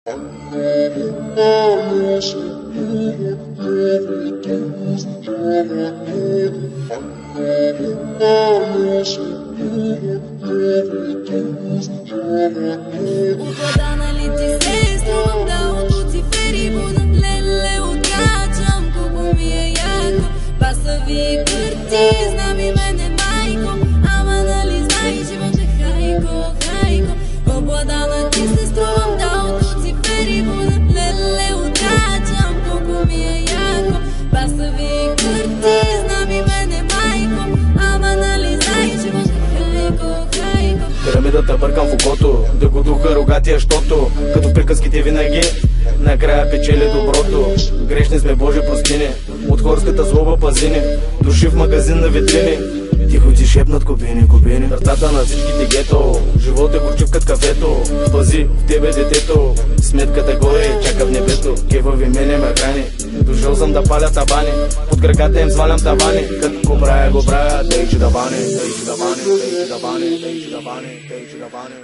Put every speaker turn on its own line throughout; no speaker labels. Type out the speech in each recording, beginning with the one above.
Упада ли ти се, струвам да от Луцифери будам леле, отрачам колко ми е яко. Баса ви кърти, знам и мене майко, ама нали знай, живот е хайко, хайко. Обладана ти се, струвам да от Луцифери будам леле, отрачам колко ми е яко. Баса ви кърти, знам и мене майко, ама нали знай, живот е хайко, хайко.
Пирамидата бъркам в окото, да го духа рогатия, щото като приказките винаги накрая печели доброто. Грешни сме, Боже простини, от хорската злоба пазини, души в магазин на витрини, тихо ти шепнат купини, купини. Сърцата на всичките гето, живот е горчив като кафето. Пази в тебе детето, сметката горе чака в небето. Кевави мене ме храни, дошъл съм да паля табани, под краката им свалям тавани. Като го правя, тъй че да бани, тъй че да бани, тъй че да бани, тъй че да бани, тъй че да бани.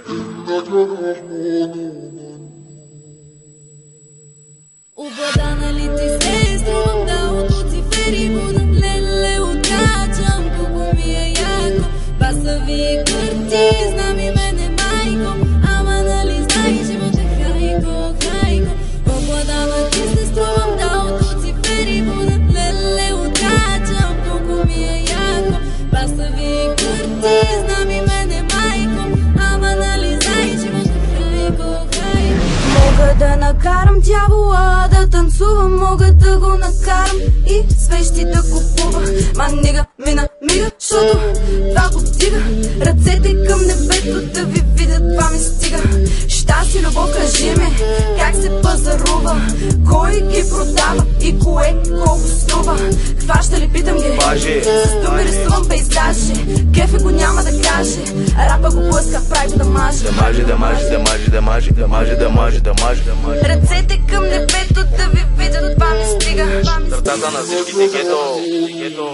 Обладана ли ти се, струвам да от Луцифери будам леле, отрачам колко ми е яко. Баса ви кърти, знам и мене майко, ама нали знай, живот е хайко, хайко. Обладана ти се, струвам да от Луцифери будам леле, отрачам колко ми е яко. Баса ви кърти, знам и мене майко, ама нали знай, живот е хайко, хайко. Мога да накарам дявола да танцува, мога да го накарам и свещи да купува. Манига, мина, мига, шото това го вдига. Ръцете към небето да ви видят, това ми стига. Щастие, любов, кажи ми, как се пазарува, кой ги продава и кое колко струва. Хваща ли, питам ги, с думи рисувам пейзажи. Кефе го няма да каже, рапа го блъска, прави го да маже.
Да маже, да маже, да маже, да маже, да маже, да маже, да маже, да маже.
Ръцете към небето да ви видят, това ми стига.
Сърцата на всичките гето, гето.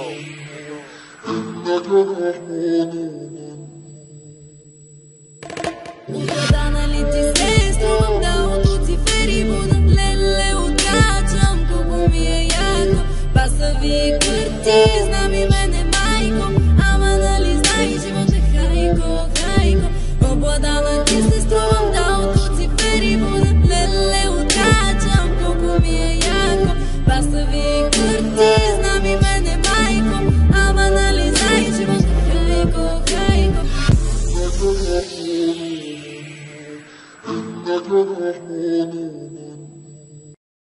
Обладана ли ти се, струвам да от Луцифери будам леле, отрачам колко ми е яко. Баса ви кърти, знам и мене майко, ама нали знай, живот е хайко, хайко. Обладана ти се, струвам да от Луцифери будам леле, отрачам колко ми е яко. Баса ви кърти, знам и мене майко, ама нали знай, живот е хайко, хайко.
Not